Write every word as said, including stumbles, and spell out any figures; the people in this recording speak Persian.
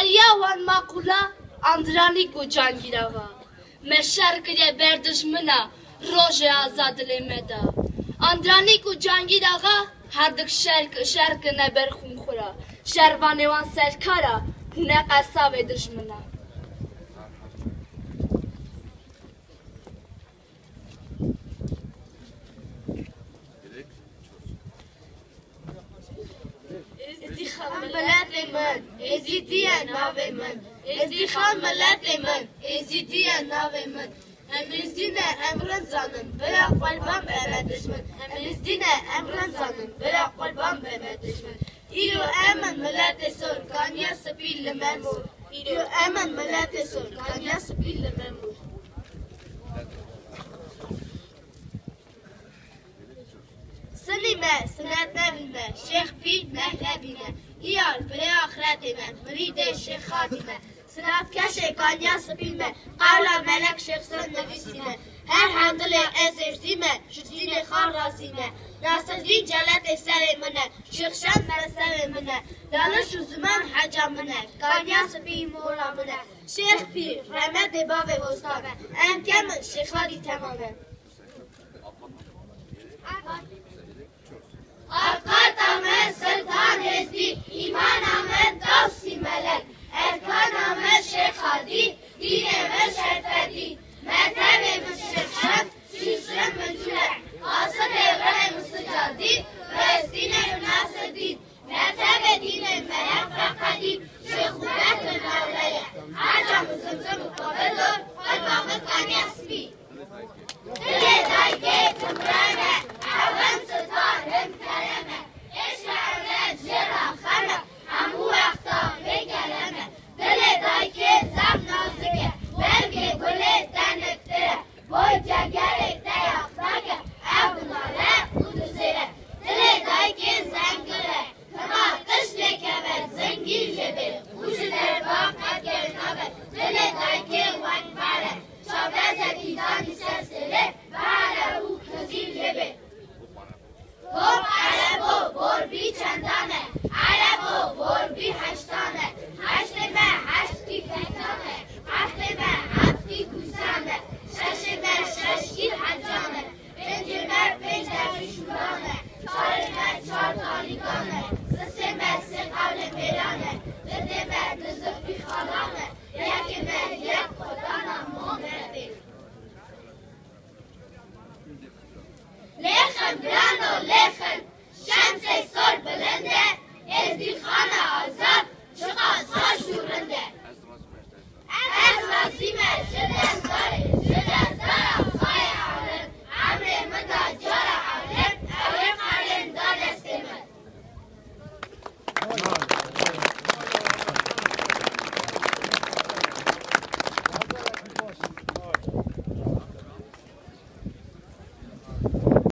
Derya wan makula Andrani ku Cangirağa Me şerkile berdişmina Roje azadile meda Andrani ku Cangirağa Herdik şerk şerk neber khunkhura Şervane wan serkara Hune qasave düşmina ملت من ازیدیه ناو من ازی خان ملت من ازیدیه ناو من امریزدینه امرن زانم برا قلبم بمدش من امریزدینه امرن زانم برا قلبم بمدش من ایرو امن ملت سر کانیا سپیل ممور ایرو امن ملت سر کانیا سپیل ممور سلیمه سنت نبیمه شیخ پیر مهلبیمه ایار بری آخرتیمه مرید شیخ خاتیمه سنت کشه کانیا سپیمه قولا ملک شیخ سن نویسیمه هر هندل از ارزیمه شدین خان رازیمه ناصردین جلت سر منه شیخ شم سر منه دانش و زمان حجا منه کانیا سپی مورا منه شیخ پیر رحمت باب وستامه امکم شیخ خالی تمامه Arkadame Sultan Ezdi, İmaname Davsi Melek, Erkaname Şeyh Hadi, Dineme Şerfedi, Mertebeme Şeyh Şef, Şifrem Mücülek, Asıl Evrene Müsıcadi, Rezdine Nasreddin, Mertebe Dine Melek Fakadi, Şeyh Ubekir Mevleye, Hacam Zımzım Kabedur, Kalbamı Kanyasbi. Dile Dayge Tümreme, Havan Sultan Hem Kereme, Eşlerle Cera Khana, Hamu Akta Begeleme, Dile Dayge Zam Nazike, Belge Gule Denettere, Boy Cegere Deyafrage, Abunale Uduzere, Dile Dayge Zengire, Kama Kışleke ve Zengir Jebe, Ucu